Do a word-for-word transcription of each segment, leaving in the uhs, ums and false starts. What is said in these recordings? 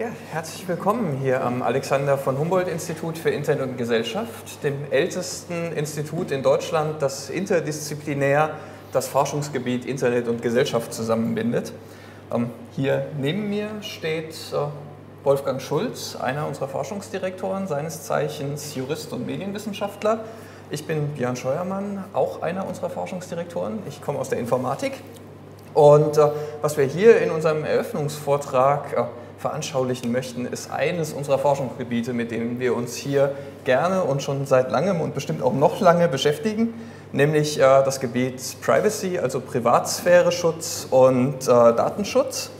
Ja, herzlich willkommen hier am Alexander von Humboldt-Institut für Internet und Gesellschaft, dem ältesten Institut in Deutschland, das interdisziplinär das Forschungsgebiet Internet und Gesellschaft zusammenbindet. Hier neben mir steht Wolfgang Schulz, einer unserer Forschungsdirektoren, seines Zeichens Jurist und Medienwissenschaftler. Ich bin Björn Scheuermann, auch einer unserer Forschungsdirektoren. Ich komme aus der Informatik. Und äh, was wir hier in unserem Eröffnungsvortrag äh, veranschaulichen möchten, ist eines unserer Forschungsgebiete, mit denen wir uns hier gerne und schon seit langem und bestimmt auch noch lange beschäftigen, nämlich äh, das Gebiet Privacy, also Privatsphäre-Schutz und äh, Datenschutz.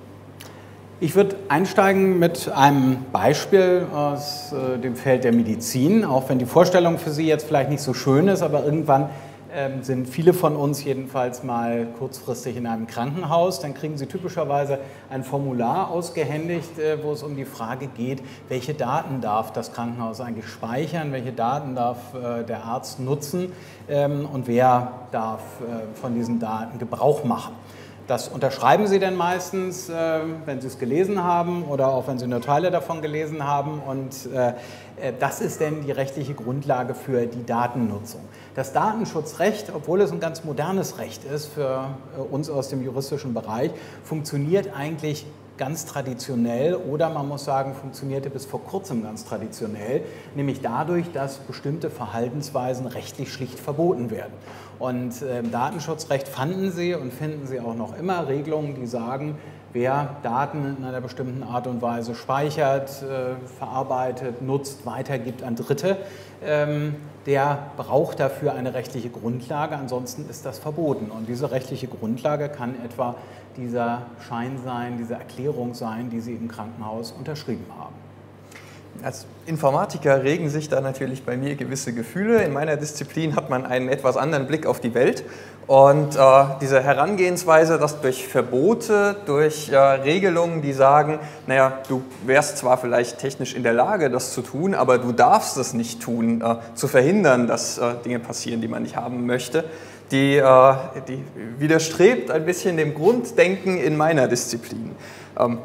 Ich würde einsteigen mit einem Beispiel aus äh, dem Feld der Medizin, auch wenn die Vorstellung für Sie jetzt vielleicht nicht so schön ist, aber irgendwann ähm, sind viele von uns jedenfalls mal kurzfristig in einem Krankenhaus. Dann kriegen Sie typischerweise ein Formular ausgehändigt, äh, wo es um die Frage geht, welche Daten darf das Krankenhaus eigentlich speichern, welche Daten darf äh, der Arzt nutzen ähm, und wer darf äh, von diesen Daten Gebrauch machen. Das unterschreiben Sie dann meistens, wenn Sie es gelesen haben oder auch wenn Sie nur Teile davon gelesen haben. Und das ist dann die rechtliche Grundlage für die Datennutzung. Das Datenschutzrecht, obwohl es ein ganz modernes Recht ist für uns aus dem juristischen Bereich, funktioniert eigentlich ganz traditionell oder man muss sagen, funktionierte bis vor kurzem ganz traditionell, nämlich dadurch, dass bestimmte Verhaltensweisen rechtlich schlicht verboten werden. Und äh, im Datenschutzrecht fanden Sie und finden Sie auch noch immer Regelungen, die sagen, wer Daten in einer bestimmten Art und Weise speichert, äh, verarbeitet, nutzt, weitergibt an Dritte, ähm, der braucht dafür eine rechtliche Grundlage, ansonsten ist das verboten. Und diese rechtliche Grundlage kann etwa dieser Schein sein, diese Erklärung sein, die Sie im Krankenhaus unterschrieben haben. Als Informatiker regen sich da natürlich bei mir gewisse Gefühle. In meiner Disziplin hat man einen etwas anderen Blick auf die Welt. Und äh, diese Herangehensweise, dass durch Verbote, durch äh, Regelungen, die sagen, naja, du wärst zwar vielleicht technisch in der Lage, das zu tun, aber du darfst es nicht tun, äh, zu verhindern, dass äh, Dinge passieren, die man nicht haben möchte, die, äh, die widerstrebt ein bisschen dem Grunddenken in meiner Disziplin. Ähm,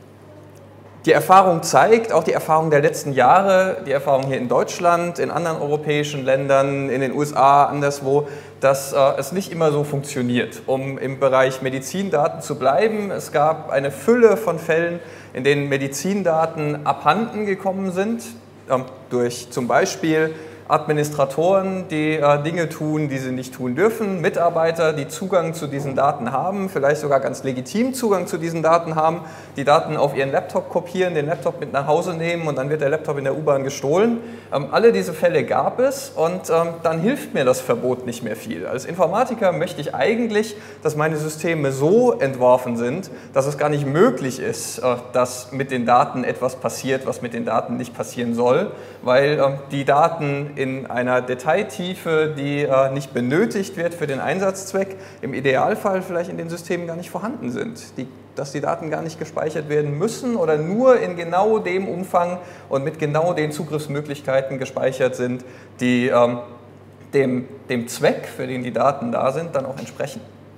Die Erfahrung zeigt, auch die Erfahrung der letzten Jahre, die Erfahrung hier in Deutschland, in anderen europäischen Ländern, in den U S A, anderswo, dass äh, es nicht immer so funktioniert. Um im Bereich Medizindaten zu bleiben, es gab eine Fülle von Fällen, in denen Medizindaten abhanden gekommen sind, äh, durch zum Beispiel Administratoren, die äh, Dinge tun, die sie nicht tun dürfen, Mitarbeiter, die Zugang zu diesen Daten haben, vielleicht sogar ganz legitim Zugang zu diesen Daten haben, die Daten auf ihren Laptop kopieren, den Laptop mit nach Hause nehmen und dann wird der Laptop in der U-Bahn gestohlen. Ähm, alle diese Fälle gab es und ähm, dann hilft mir das Verbot nicht mehr viel. Als Informatiker möchte ich eigentlich, dass meine Systeme so entworfen sind, dass es gar nicht möglich ist, äh, dass mit den Daten etwas passiert, was mit den Daten nicht passieren soll, weil ähm, die Daten in einer Detailtiefe, die äh, nicht benötigt wird für den Einsatzzweck, im Idealfall vielleicht in den Systemen gar nicht vorhanden sind. Die, dass die Daten gar nicht gespeichert werden müssen oder nur in genau dem Umfang und mit genau den Zugriffsmöglichkeiten gespeichert sind, die ähm, dem, dem Zweck, für den die Daten da sind, dann auch entsprechen.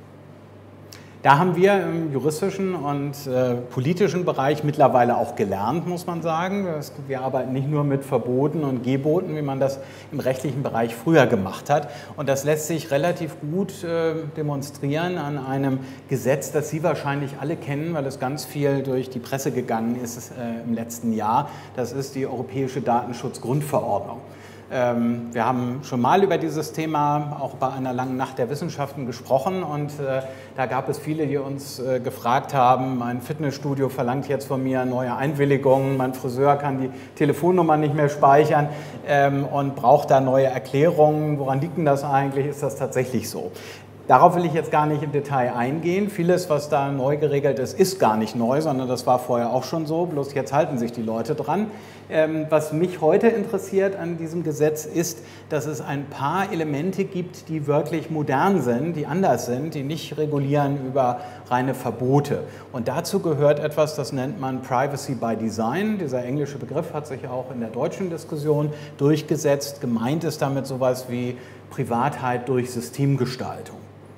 Da haben wir im juristischen und äh, politischen Bereich mittlerweile auch gelernt, muss man sagen. Wir arbeiten nicht nur mit Verboten und Geboten, wie man das im rechtlichen Bereich früher gemacht hat. Und das lässt sich relativ gut äh, demonstrieren an einem Gesetz, das Sie wahrscheinlich alle kennen, weil es ganz viel durch die Presse gegangen ist äh, im letzten Jahr. Das ist die Europäische Datenschutzgrundverordnung. Wir haben schon mal über dieses Thema auch bei einer langen Nacht der Wissenschaften gesprochen und äh, da gab es viele, die uns äh, gefragt haben, mein Fitnessstudio verlangt jetzt von mir neue Einwilligungen, mein Friseur kann die Telefonnummer nicht mehr speichern ähm, und braucht da neue Erklärungen. Woran liegt denn das eigentlich? Ist das tatsächlich so? Darauf will ich jetzt gar nicht im Detail eingehen. Vieles, was da neu geregelt ist, ist gar nicht neu, sondern das war vorher auch schon so, bloß jetzt halten sich die Leute dran. Ähm, was mich heute interessiert an diesem Gesetz ist, dass es ein paar Elemente gibt, die wirklich modern sind, die anders sind, die nicht regulieren über reine Verbote. Und dazu gehört etwas, das nennt man Privacy by Design. Dieser englische Begriff hat sich auch in der deutschen Diskussion durchgesetzt. Gemeint ist damit sowas wie Privatheit durch Systemgestaltung.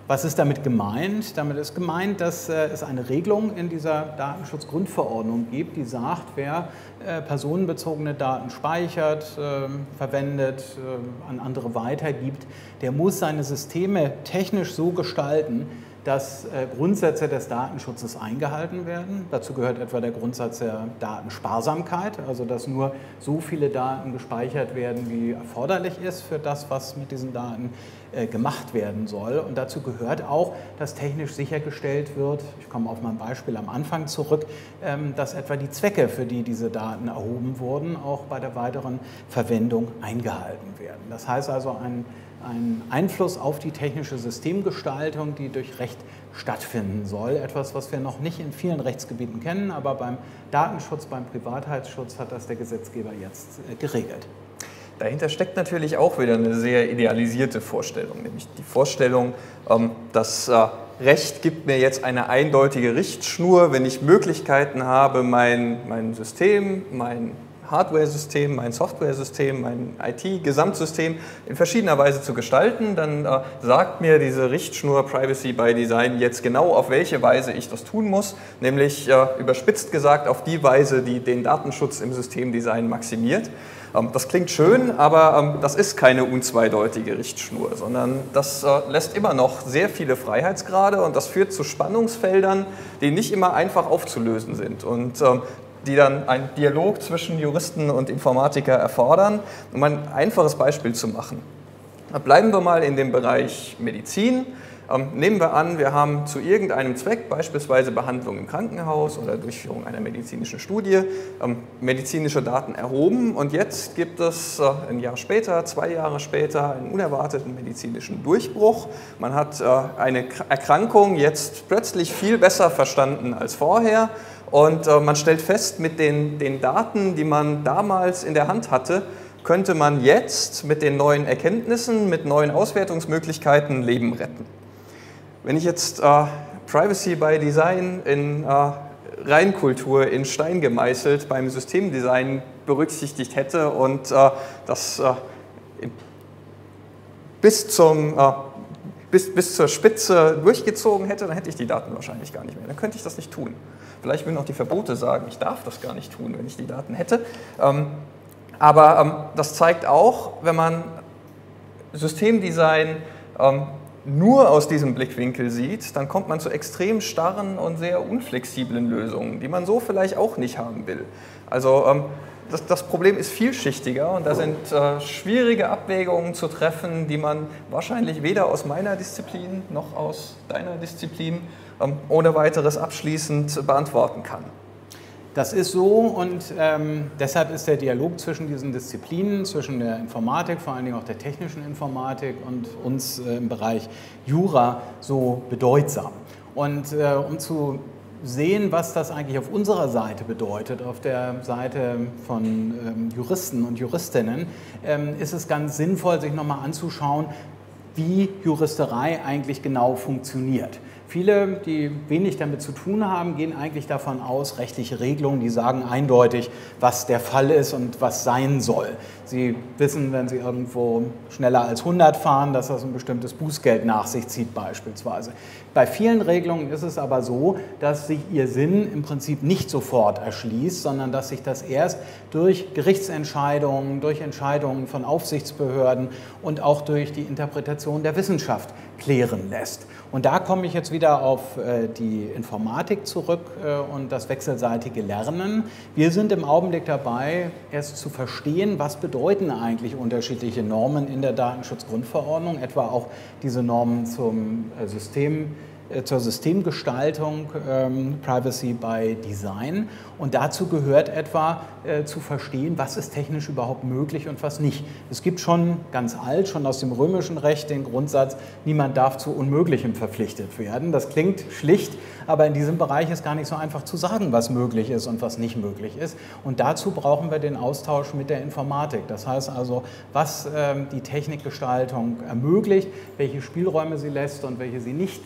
Was ist damit gemeint? Damit ist gemeint, dass äh, es eine Regelung in dieser Datenschutzgrundverordnung gibt, die sagt, wer äh, personenbezogene Daten speichert, äh, verwendet, äh, an andere weitergibt, der muss seine Systeme technisch so gestalten, dass äh, Grundsätze des Datenschutzes eingehalten werden. Dazu gehört etwa der Grundsatz der Datensparsamkeit, also dass nur so viele Daten gespeichert werden, wie erforderlich ist für das, was mit diesen Daten äh, gemacht werden soll. Und dazu gehört auch, dass technisch sichergestellt wird, ich komme auf mein Beispiel am Anfang zurück, ähm, dass etwa die Zwecke, für die diese Daten erhoben wurden, auch bei der weiteren Verwendung eingehalten werden. Das heißt also, ein ein Einfluss auf die technische Systemgestaltung, die durch Recht stattfinden soll. Etwas, was wir noch nicht in vielen Rechtsgebieten kennen, aber beim Datenschutz, beim Privatheitsschutz hat das der Gesetzgeber jetzt geregelt. Dahinter steckt natürlich auch wieder eine sehr idealisierte Vorstellung, nämlich die Vorstellung, dass Recht gibt mir jetzt eine eindeutige Richtschnur, wenn ich Möglichkeiten habe, mein, mein System, mein Hardware-System, mein Software-System, mein I T-Gesamtsystem in verschiedener Weise zu gestalten, dann äh, sagt mir diese Richtschnur Privacy by Design jetzt genau, auf welche Weise ich das tun muss, nämlich äh, überspitzt gesagt auf die Weise, die den Datenschutz im Systemdesign maximiert. Ähm, das klingt schön, aber ähm, das ist keine unzweideutige Richtschnur, sondern das äh, lässt immer noch sehr viele Freiheitsgrade und das führt zu Spannungsfeldern, die nicht immer einfach aufzulösen sind. Und ähm, die dann einen Dialog zwischen Juristen und Informatiker erfordern. Um ein einfaches Beispiel zu machen. Bleiben wir mal in dem Bereich Medizin. Ähm, nehmen wir an, wir haben zu irgendeinem Zweck, beispielsweise Behandlung im Krankenhaus oder Durchführung einer medizinischen Studie, ähm, medizinische Daten erhoben und jetzt gibt es äh, ein Jahr später, zwei Jahre später einen unerwarteten medizinischen Durchbruch. Man hat äh, eine Erkrankung jetzt plötzlich viel besser verstanden als vorher. Und äh, man stellt fest, mit den, den Daten, die man damals in der Hand hatte, könnte man jetzt mit den neuen Erkenntnissen, mit neuen Auswertungsmöglichkeiten Leben retten. Wenn ich jetzt äh, Privacy by Design in äh, Reinkultur in Stein gemeißelt beim Systemdesign berücksichtigt hätte und äh, das äh, bis zum äh, Bis, bis zur Spitze durchgezogen hätte, dann hätte ich die Daten wahrscheinlich gar nicht mehr. Dann könnte ich das nicht tun. Vielleicht würden auch die Verbote sagen, ich darf das gar nicht tun, wenn ich die Daten hätte. Ähm, aber ähm, das zeigt auch, wenn man Systemdesign ähm, nur aus diesem Blickwinkel sieht, dann kommt man zu extrem starren und sehr unflexiblen Lösungen, die man so vielleicht auch nicht haben will. Also ähm, Das, das Problem ist vielschichtiger und da sind äh, schwierige Abwägungen zu treffen, die man wahrscheinlich weder aus meiner Disziplin noch aus deiner Disziplin ähm, ohne weiteres abschließend beantworten kann. Das ist so und ähm, deshalb ist der Dialog zwischen diesen Disziplinen, zwischen der Informatik, vor allen Dingen auch der technischen Informatik und uns äh, im Bereich Jura so bedeutsam. Und äh, um zu sehen, was das eigentlich auf unserer Seite bedeutet, auf der Seite von ähm, Juristen und Juristinnen, ähm, ist es ganz sinnvoll, sich nochmal anzuschauen, wie Juristerei eigentlich genau funktioniert. Viele, die wenig damit zu tun haben, gehen eigentlich davon aus, rechtliche Regelungen, die sagen eindeutig, was der Fall ist und was sein soll. Sie wissen, wenn Sie irgendwo schneller als hundert fahren, dass das ein bestimmtes Bußgeld nach sich zieht beispielsweise. Bei vielen Regelungen ist es aber so, dass sich ihr Sinn im Prinzip nicht sofort erschließt, sondern dass sich das erst durch Gerichtsentscheidungen, durch Entscheidungen von Aufsichtsbehörden und auch durch die Interpretation der Wissenschaft klären lässt. Und da komme ich jetzt wieder auf äh, die Informatik zurück äh, und das wechselseitige Lernen. Wir sind im Augenblick dabei, erst zu verstehen, was bedeuten eigentlich unterschiedliche Normen in der Datenschutzgrundverordnung, etwa auch diese Normen zum äh, System, äh, zur Systemgestaltung, ähm, Privacy by Design. Und dazu gehört etwa äh, zu verstehen, was ist technisch überhaupt möglich und was nicht. Es gibt schon ganz alt, schon aus dem römischen Recht den Grundsatz, niemand darf zu Unmöglichem verpflichtet werden. Das klingt schlicht, aber in diesem Bereich ist gar nicht so einfach zu sagen, was möglich ist und was nicht möglich ist. Und dazu brauchen wir den Austausch mit der Informatik. Das heißt also, was ähm, die Technikgestaltung ermöglicht, welche Spielräume sie lässt und welche sie nicht lässt.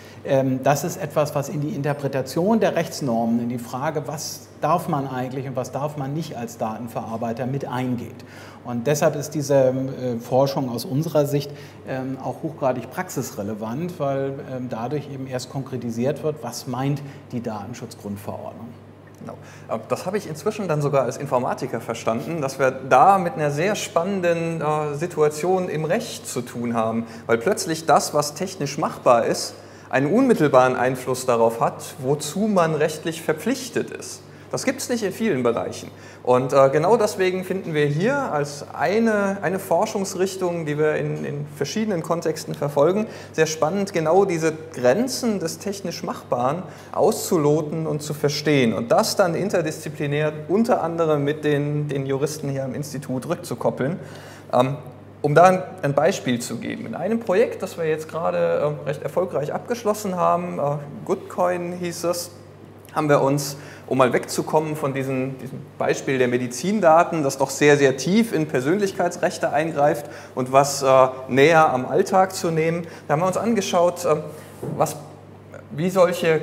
Das ist etwas, was in die Interpretation der Rechtsnormen, in die Frage, was darf man eigentlich und was darf man nicht als Datenverarbeiter mit eingeht. Und deshalb ist diese Forschung aus unserer Sicht auch hochgradig praxisrelevant, weil dadurch eben erst konkretisiert wird, was meint die Datenschutzgrundverordnung. Genau. Das habe ich inzwischen dann sogar als Informatiker verstanden, dass wir da mit einer sehr spannenden äh, Situation im Recht zu tun haben, weil plötzlich das, was technisch machbar ist, einen unmittelbaren Einfluss darauf hat, wozu man rechtlich verpflichtet ist. Das gibt es nicht in vielen Bereichen. Und äh, genau deswegen finden wir hier als eine, eine Forschungsrichtung, die wir in, in verschiedenen Kontexten verfolgen, sehr spannend, genau diese Grenzen des technisch Machbaren auszuloten und zu verstehen. Und das dann interdisziplinär unter anderem mit den, den Juristen hier am Institut rückzukoppeln. Ähm, Um da ein Beispiel zu geben, in einem Projekt, das wir jetzt gerade recht erfolgreich abgeschlossen haben, Goodcoin hieß es, haben wir uns, um mal wegzukommen von diesem, diesem Beispiel der Medizindaten, das doch sehr, sehr tief in Persönlichkeitsrechte eingreift und was äh, näher am Alltag zu nehmen, da haben wir uns angeschaut, äh, was, wie solche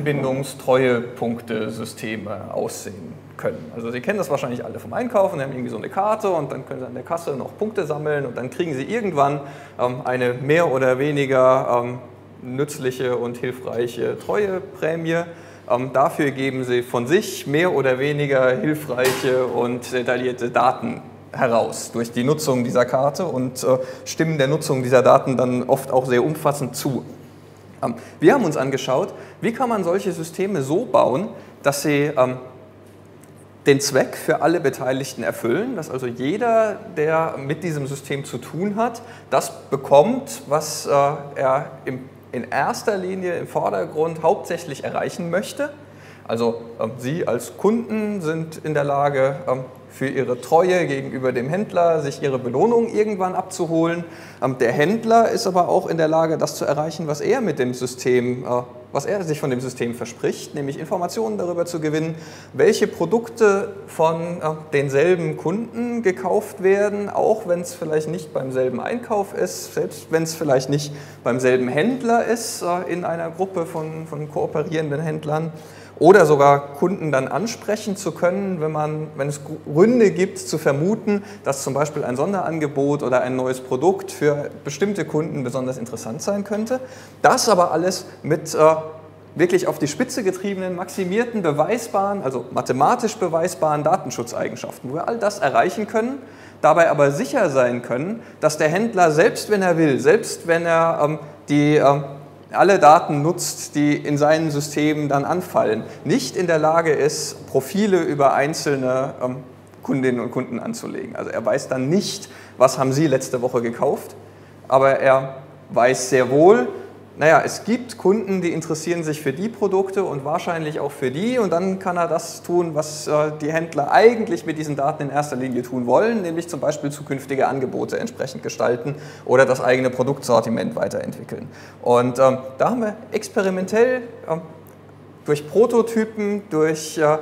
Kundenbindungstreuepunktesysteme aussehen können. Also Sie kennen das wahrscheinlich alle vom Einkaufen, Sie haben irgendwie so eine Karte und dann können Sie an der Kasse noch Punkte sammeln und dann kriegen Sie irgendwann ähm, eine mehr oder weniger ähm, nützliche und hilfreiche Treueprämie. Ähm, dafür geben Sie von sich mehr oder weniger hilfreiche und detaillierte Daten heraus durch die Nutzung dieser Karte und äh, stimmen der Nutzung dieser Daten dann oft auch sehr umfassend zu. Ähm, wir haben uns angeschaut, wie kann man solche Systeme so bauen, dass sie ähm, den Zweck für alle Beteiligten erfüllen, dass also jeder, der mit diesem System zu tun hat, das bekommt, was äh, er im, in erster Linie im Vordergrund hauptsächlich erreichen möchte. Also äh, Sie als Kunden sind in der Lage, äh, für Ihre Treue gegenüber dem Händler sich Ihre Belohnung irgendwann abzuholen. Ähm, der Händler ist aber auch in der Lage, das zu erreichen, was er mit dem System äh, was er sich von dem System verspricht, nämlich Informationen darüber zu gewinnen, welche Produkte von äh, denselben Kunden gekauft werden, auch wenn es vielleicht nicht beim selben Einkauf ist, selbst wenn es vielleicht nicht beim selben Händler ist, äh, in einer Gruppe von, von kooperierenden Händlern. Oder sogar Kunden dann ansprechen zu können, wenn, man, wenn es Gründe gibt zu vermuten, dass zum Beispiel ein Sonderangebot oder ein neues Produkt für bestimmte Kunden besonders interessant sein könnte. Das aber alles mit äh, wirklich auf die Spitze getriebenen, maximierten, beweisbaren, also mathematisch beweisbaren Datenschutzeigenschaften, wo wir all das erreichen können, dabei aber sicher sein können, dass der Händler, selbst wenn er will, selbst wenn er ähm, die ähm, alle Daten nutzt, die in seinen Systemen dann anfallen, nicht in der Lage ist, Profile über einzelne ähm, Kundinnen und Kunden anzulegen. Also er weiß dann nicht, was haben Sie letzte Woche gekauft, aber er weiß sehr wohl, naja, es gibt Kunden, die interessieren sich für die Produkte und wahrscheinlich auch für die und dann kann er das tun, was äh, die Händler eigentlich mit diesen Daten in erster Linie tun wollen, nämlich zum Beispiel zukünftige Angebote entsprechend gestalten oder das eigene Produktsortiment weiterentwickeln. Und ähm, da haben wir experimentell ähm, durch Prototypen, durch äh,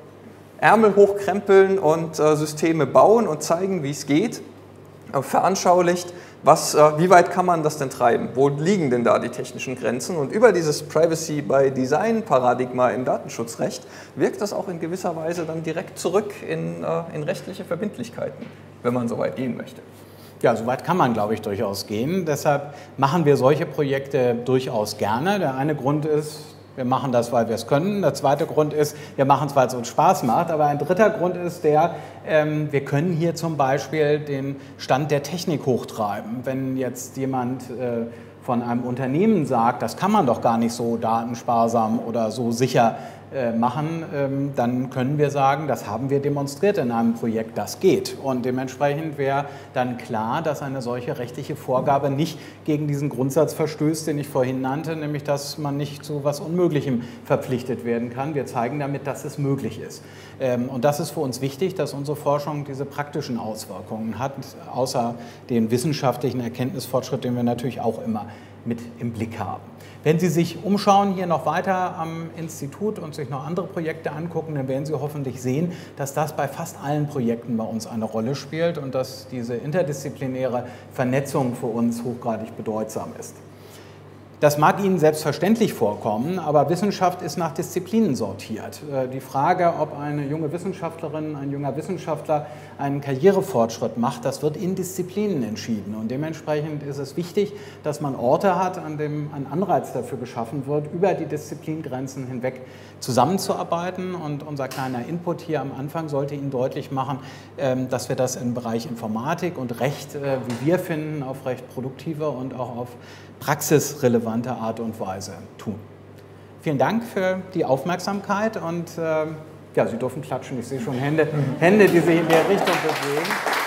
Ärmel hochkrempeln und äh, Systeme bauen und zeigen, wie es geht, äh, veranschaulicht, Was, äh, wie weit kann man das denn treiben? Wo liegen denn da die technischen Grenzen? Und über dieses Privacy-by-Design-Paradigma im Datenschutzrecht wirkt das auch in gewisser Weise dann direkt zurück in, äh, in rechtliche Verbindlichkeiten, wenn man so weit gehen möchte. Ja, so weit kann man, glaube ich, durchaus gehen. Deshalb machen wir solche Projekte durchaus gerne. Der eine Grund ist, wir machen das, weil wir es können. Der zweite Grund ist, wir machen es, weil es uns Spaß macht. Aber ein dritter Grund ist der, ähm, wir können hier zum Beispiel den Stand der Technik hochtreiben. Wenn jetzt jemand äh, von einem Unternehmen sagt, das kann man doch gar nicht so datensparsam oder so sicher äh, machen, ähm, dann können wir sagen, das haben wir demonstriert in einem Projekt, das geht. Und dementsprechend wäre dann klar, dass eine solche rechtliche Vorgabe nicht gegen diesen Grundsatz verstößt, den ich vorhin nannte, nämlich dass man nicht zu was Unmöglichem verpflichtet werden kann. Wir zeigen damit, dass es möglich ist. Ähm, und das ist für uns wichtig, dass unsere Forschung diese praktischen Auswirkungen hat, außer den wissenschaftlichen Erkenntnisfortschritt, den wir natürlich auch immer mit im Blick haben. Wenn Sie sich umschauen hier noch weiter am Institut und sich noch andere Projekte angucken, dann werden Sie hoffentlich sehen, dass das bei fast allen Projekten bei uns eine Rolle spielt und dass diese interdisziplinäre Vernetzung für uns hochgradig bedeutsam ist. Das mag Ihnen selbstverständlich vorkommen, aber Wissenschaft ist nach Disziplinen sortiert. Die Frage, ob eine junge Wissenschaftlerin, ein junger Wissenschaftler einen Karrierefortschritt macht, das wird in Disziplinen entschieden. Und dementsprechend ist es wichtig, dass man Orte hat, an dem ein Anreiz dafür geschaffen wird, über die Disziplingrenzen hinweg zusammenzuarbeiten. Und unser kleiner Input hier am Anfang sollte Ihnen deutlich machen, dass wir das im Bereich Informatik und Recht, wie wir finden, auf recht produktive und auch auf praxisrelevante Art und Weise tun. Vielen Dank für die Aufmerksamkeit und äh, ja, Sie dürfen klatschen, ich sehe schon Hände, Hände, die sich in der Richtung bewegen.